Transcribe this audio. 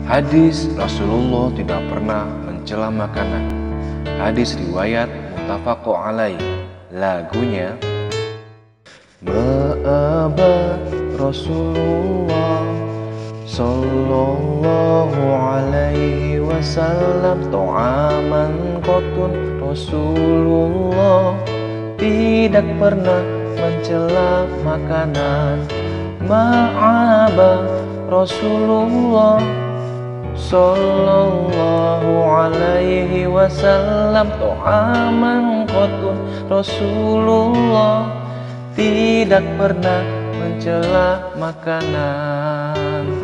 Hadis Rasulullah tidak pernah mencela makanan. Hadis riwayat muttafaqun alaih. Lagunya Ma'aba Rasulullah sallallahu alaihi wasallam ta'aman qatun. Rasulullah tidak pernah mencela makanan. Ma'aba Rasulullah sallallahu alaihi wasallam ta'aman qatun. Rasulullah tidak pernah mencela makanan.